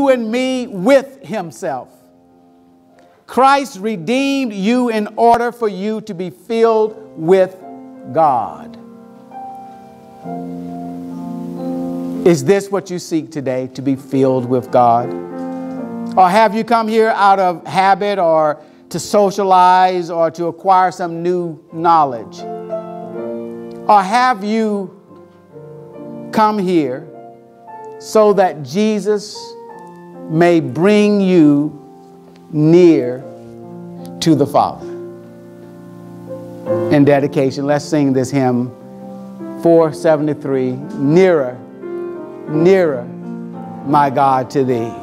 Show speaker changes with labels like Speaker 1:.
Speaker 1: you and me with himself. Christ redeemed you in order for you to be filled with God. Is this what you seek today, to be filled with God? Or have you come here out of habit, or to socialize, or to acquire some new knowledge? Or have you come here so that Jesus may bring you near to the Father? In dedication, let's sing this hymn, 473, Nearer, Nearer, my God, to thee.